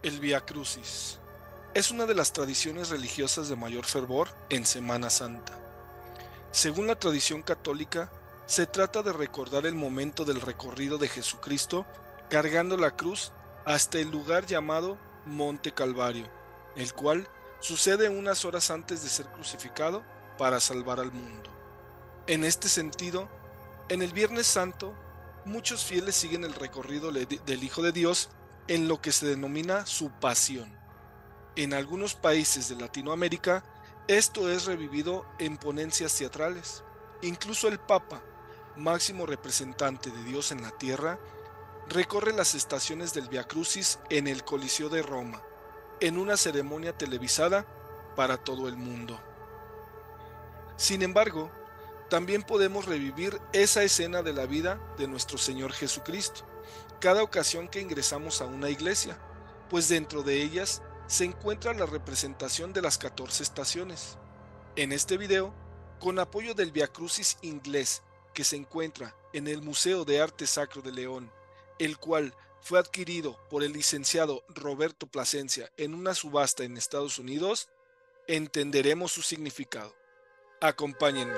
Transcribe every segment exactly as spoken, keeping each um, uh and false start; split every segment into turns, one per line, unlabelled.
El Vía Crucis es una de las tradiciones religiosas de mayor fervor en Semana Santa. Según la tradición católica, se trata de recordar el momento del recorrido de Jesucristo cargando la cruz hasta el lugar llamado Monte Calvario, el cual sucede unas horas antes de ser crucificado para salvar al mundo. En este sentido, en el Viernes Santo, muchos fieles siguen el recorrido del Hijo de Dios en lo que se denomina su pasión. En algunos países de Latinoamérica, esto es revivido en ponencias teatrales. Incluso el Papa, máximo representante de Dios en la tierra, recorre las estaciones del Vía Crucis en el Coliseo de Roma, en una ceremonia televisada para todo el mundo. Sin embargo, también podemos revivir esa escena de la vida de nuestro Señor Jesucristo, cada ocasión que ingresamos a una iglesia, pues dentro de ellas se encuentra la representación de las catorce estaciones. En este video, con apoyo del Vía Crucis inglés que se encuentra en el Museo de Arte Sacro de León, el cual fue adquirido por el licenciado Roberto Plasencia en una subasta en Estados Unidos, entenderemos su significado. Acompáñenme.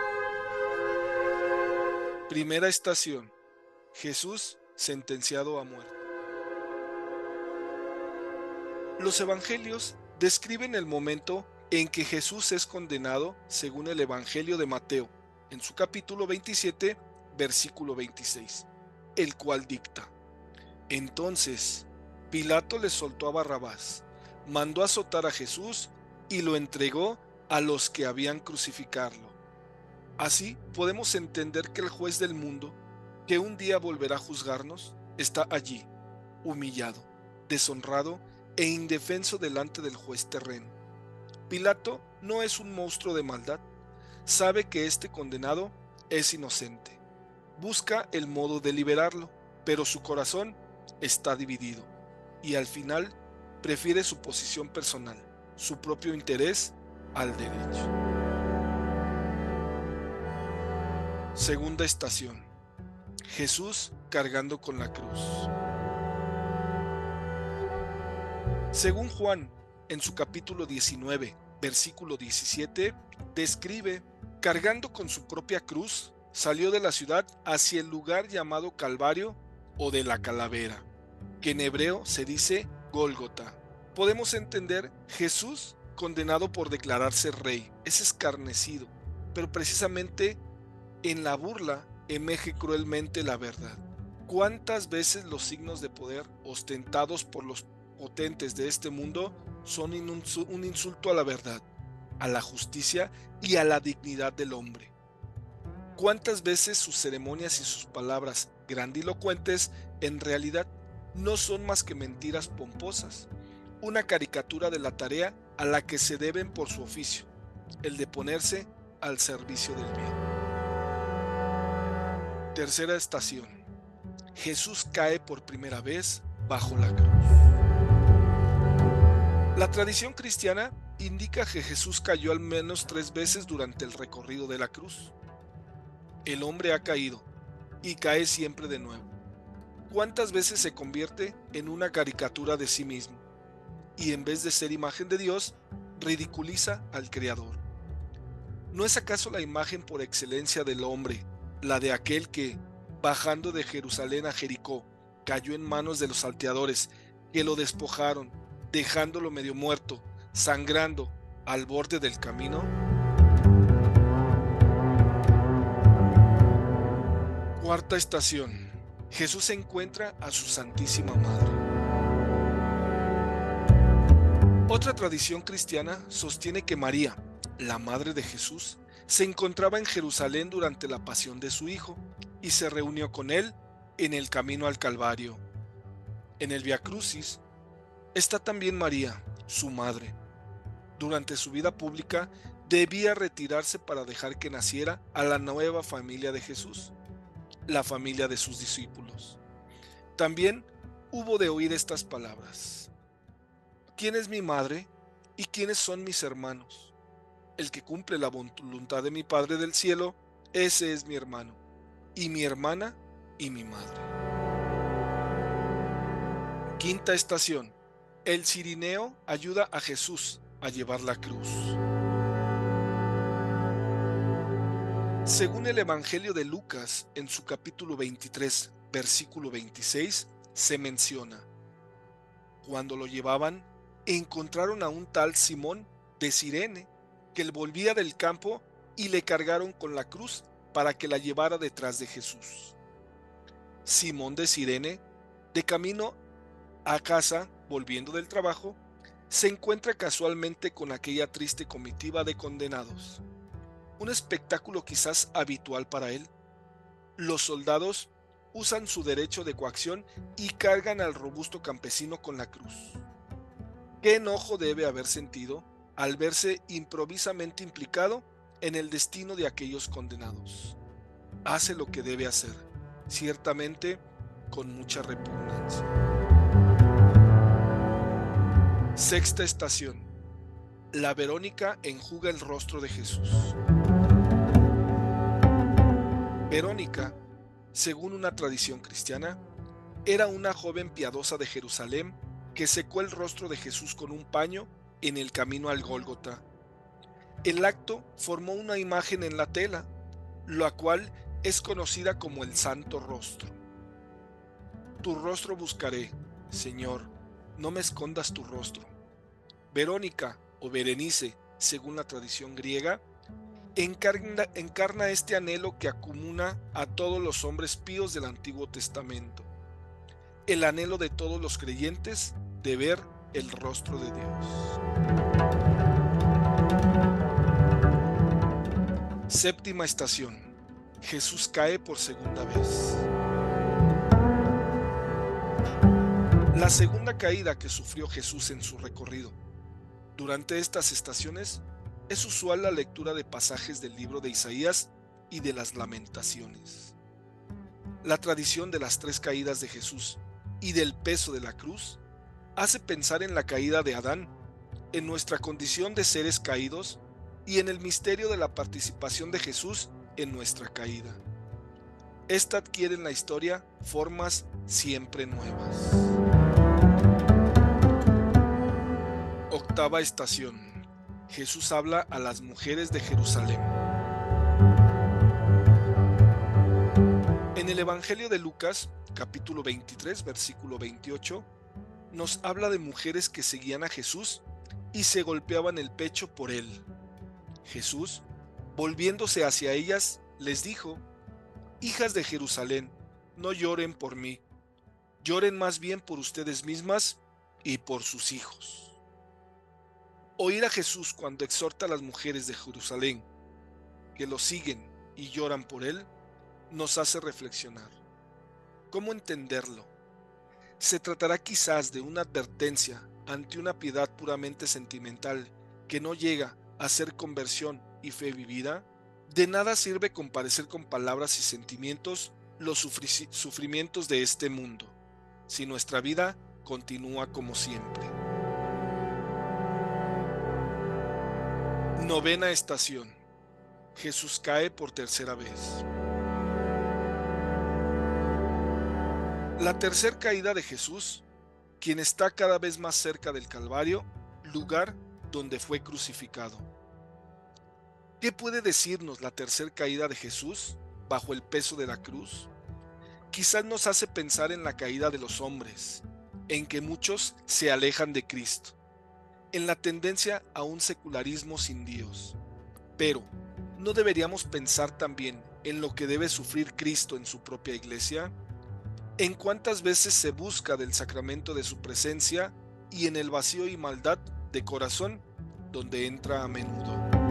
Primera estación: Jesús sentenciado a muerte. Los evangelios describen el momento en que Jesús es condenado según el Evangelio de Mateo, en su capítulo veintisiete, versículo veintiséis, el cual dicta: Entonces Pilato le soltó a Barrabás, mandó azotar a Jesús y lo entregó a los que habían crucificarlo. Así podemos entender que el juez del mundo, que un día volverá a juzgarnos, está allí, humillado, deshonrado e indefenso delante del juez terreno. Pilato no es un monstruo de maldad, sabe que este condenado es inocente. Busca el modo de liberarlo, pero su corazón está dividido y al final prefiere su posición personal, su propio interés al derecho. Segunda estación: Jesús cargando con la cruz. Según Juan, en su capítulo diecinueve, versículo diecisiete, describe: cargando con su propia cruz, salió de la ciudad hacia el lugar llamado Calvario o de la Calavera, que en hebreo se dice Gólgota. Podemos entender Jesús condenado por declararse rey, es escarnecido, pero precisamente en la burla emerge cruelmente la verdad. ¿Cuántas veces los signos de poder ostentados por los potentes de este mundo son un insulto a la verdad, a la justicia y a la dignidad del hombre? ¿Cuántas veces sus ceremonias y sus palabras grandilocuentes en realidad no son más que mentiras pomposas, una caricatura de la tarea a la que se deben por su oficio, el de ponerse al servicio del bien? Tercera estación: Jesús cae por primera vez bajo la cruz. La tradición cristiana indica que Jesús cayó al menos tres veces durante el recorrido de la cruz. El hombre ha caído y cae siempre de nuevo. ¿Cuántas veces se convierte en una caricatura de sí mismo y en vez de ser imagen de Dios, ridiculiza al Creador? ¿No es acaso la imagen por excelencia del hombre la de aquel que, bajando de Jerusalén a Jericó, cayó en manos de los salteadores, que lo despojaron, dejándolo medio muerto, sangrando, al borde del camino? Cuarta estación: Jesús encuentra a su Santísima Madre. Otra tradición cristiana sostiene que María, la madre de Jesús, se encontraba en Jerusalén durante la pasión de su hijo y se reunió con él en el camino al Calvario. En el Vía Crucis está también María, su madre. Durante su vida pública debía retirarse para dejar que naciera a la nueva familia de Jesús, la familia de sus discípulos. También hubo de oír estas palabras: ¿quién es mi madre y quiénes son mis hermanos? El que cumple la voluntad de mi Padre del cielo, ese es mi hermano, y mi hermana y mi madre. Quinta estación: El cirineo ayuda a Jesús a llevar la cruz. Según el Evangelio de Lucas, en su capítulo veintitrés, versículo veintiséis, se menciona: cuando lo llevaban, encontraron a un tal Simón de Cirene, que él volvía del campo, y le cargaron con la cruz para que la llevara detrás de Jesús. Simón de Cirene, de camino a casa, volviendo del trabajo, se encuentra casualmente con aquella triste comitiva de condenados. Un espectáculo quizás habitual para él. Los soldados usan su derecho de coacción y cargan al robusto campesino con la cruz. ¿Qué enojo debe haber sentido al verse improvisamente implicado en el destino de aquellos condenados? Hace lo que debe hacer, ciertamente con mucha repugnancia. Sexta estación. La Verónica enjuga el rostro de Jesús. Verónica, según una tradición cristiana, era una joven piadosa de Jerusalén que secó el rostro de Jesús con un paño en el camino al Gólgota. El acto formó una imagen en la tela, la cual es conocida como el Santo Rostro. Tu rostro buscaré, Señor, no me escondas tu rostro. Verónica, o Berenice, según la tradición griega, encarna, encarna este anhelo que acumula a todos los hombres píos del Antiguo Testamento. El anhelo de todos los creyentes de ver el rostro de Dios. Séptima estación. Jesús cae por segunda vez. La segunda caída que sufrió Jesús en su recorrido. Durante estas estaciones es usual la lectura de pasajes del libro de Isaías y de las Lamentaciones. La tradición de las tres caídas de Jesús y del peso de la cruz hace pensar en la caída de Adán, en nuestra condición de seres caídos y en el misterio de la participación de Jesús en nuestra caída. Esta adquiere en la historia formas siempre nuevas. Octava estación. Jesús habla a las mujeres de Jerusalén. En el Evangelio de Lucas, capítulo veintitrés, versículo veintiocho, nos habla de mujeres que seguían a Jesús y se golpeaban el pecho por él. Jesús, volviéndose hacia ellas, les dijo: Hijas de Jerusalén, no lloren por mí, lloren más bien por ustedes mismas y por sus hijos. Oír a Jesús cuando exhorta a las mujeres de Jerusalén, que lo siguen y lloran por él, nos hace reflexionar. ¿Cómo entenderlo? Se tratará quizás de una advertencia ante una piedad puramente sentimental que no llega a ser conversión y fe vivida. De nada sirve comparecer con palabras y sentimientos los sufri- sufrimientos de este mundo, si nuestra vida continúa como siempre. Novena estación. Jesús cae por tercera vez. La tercera caída de Jesús, quien está cada vez más cerca del Calvario, lugar donde fue crucificado. ¿Qué puede decirnos la tercera caída de Jesús bajo el peso de la cruz? Quizás nos hace pensar en la caída de los hombres, en que muchos se alejan de Cristo, en la tendencia a un secularismo sin Dios. Pero, ¿no deberíamos pensar también en lo que debe sufrir Cristo en su propia iglesia? ¿En cuántas veces se busca del sacramento de su presencia y en el vacío y maldad de corazón donde entra a menudo?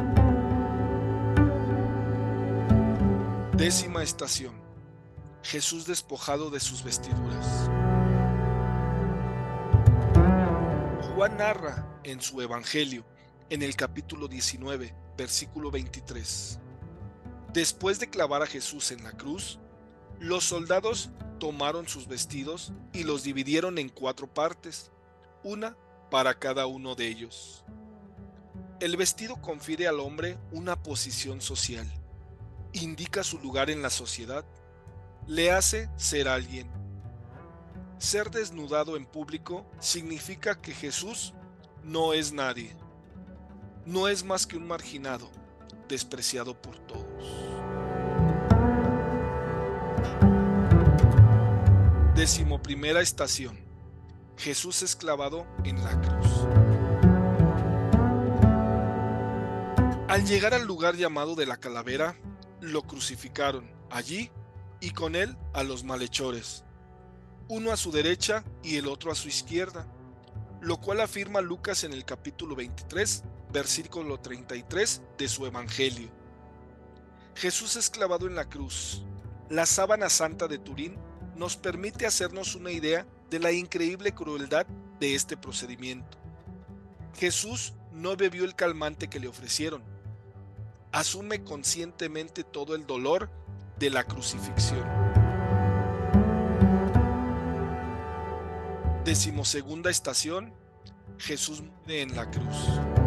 Décima estación. Jesús despojado de sus vestiduras. Juan narra en su Evangelio, en el capítulo diecinueve, versículo veintitrés. Después de clavar a Jesús en la cruz, los soldados tomaron sus vestidos y los dividieron en cuatro partes, una para cada uno de ellos. El vestido confiere al hombre una posición social, indica su lugar en la sociedad, le hace ser alguien. Ser desnudado en público significa que Jesús no es nadie. No es más que un marginado, despreciado por todos. Decimoprimera estación. Jesús es clavado en la cruz. Al llegar al lugar llamado de la calavera, lo crucificaron allí y con él a los malhechores, uno a su derecha y el otro a su izquierda, lo cual afirma Lucas en el capítulo veintitrés, versículo treinta y tres de su Evangelio. Jesús es clavado en la cruz. La sábana santa de Turín nos permite hacernos una idea de la increíble crueldad de este procedimiento. Jesús no bebió el calmante que le ofrecieron. Asume conscientemente todo el dolor de la crucifixión. Decimosegunda estación. Jesús muere en la cruz.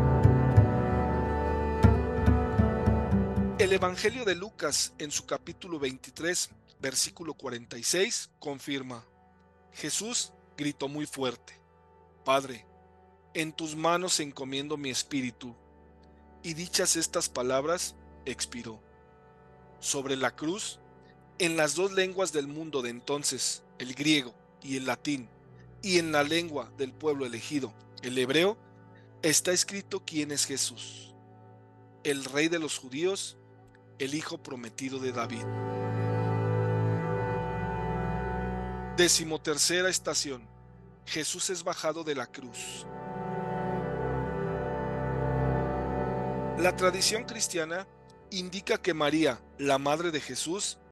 El Evangelio de Lucas, en su capítulo veintitrés, versículo cuarenta y seis, confirma: Jesús gritó muy fuerte: Padre, en tus manos encomiendo mi espíritu. Y dichas estas palabras, expiró. Sobre la cruz, en las dos lenguas del mundo de entonces, el griego y el latín, y en la lengua del pueblo elegido, el hebreo, está escrito quién es Jesús: el Rey de los judíos, el Hijo prometido de David. Decimotercera estación. Jesús es bajado de la cruz. La tradición cristiana indica que María, la madre de Jesús,